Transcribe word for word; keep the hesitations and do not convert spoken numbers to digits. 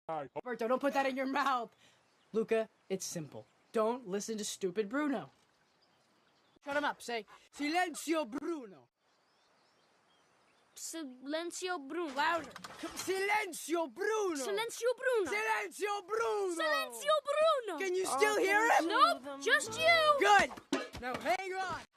Roberto, don't put that in your mouth. Luca, it's simple. Don't listen to stupid Bruno. Shut him up. Say, Silenzio Bruno. Silenzio Bruno. Louder. Silenzio Bruno. Silenzio Bruno. Silenzio Bruno. Silenzio Bruno. Can you still hear him? Nope, just you. Good. Now hang on.